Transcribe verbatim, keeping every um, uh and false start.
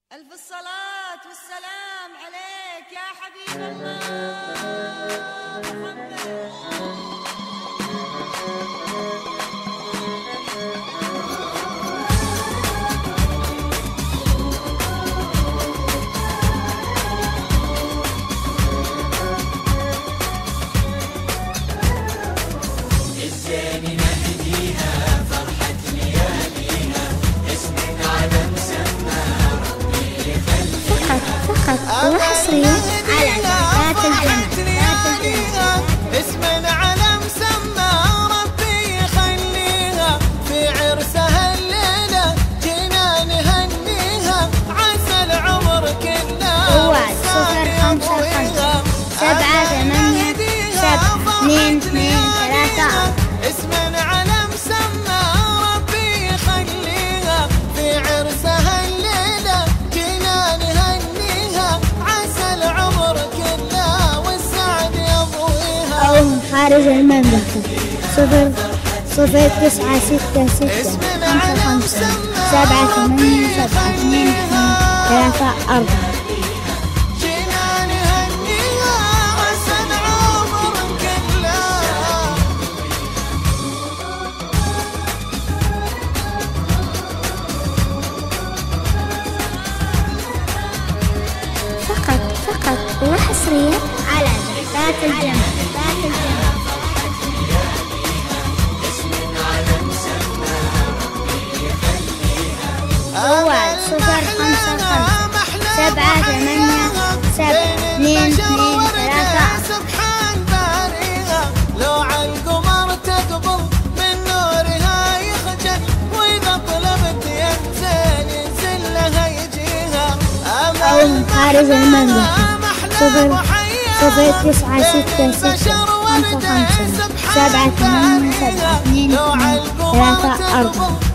ألف الصلاة والسلام عليك يا حبيب الله محمد. الزين نهديها فرحة لياليها اسم علم سما ربي يخليها فقط وحصريا على ذات الجنة. اسم علم سما ربي يخليها في عرسها الليلة جينا نهنيها عسى العمر كله واحد صفر خمسة خمسة سبعة ثمانية سبعة اثنين اثنين ثلاثة. اسم علم سما ربي يخليها في عرسها الليلة جينا نهنيها عسى العمر كله والسعد يضويها. أو من خارج المملكة صفر صفر تسعة ستة ستة خمسة خمسة سبعة ثمانية سبعة اثنين اثنين ثلاثة أربعة. جينا نهنيها عسى العمر كله. فقط فقط وحصريا على ذات الجنة. ذات الجنة. واحد صفر خمسة خمسة سبعة ثمانية سبعة اثنين اثنين ثلاثة. سبحان باريها لو عالقمر تقبل من نورها يخجل وإذا طلبت ينزل ينزل لها يجيها. أو من خارج المملكة صفر صفر تسعة ستة ستة خمسة خمسة سبعة ثمانية سبعة اثنين اثنين ثلاثة أربعة.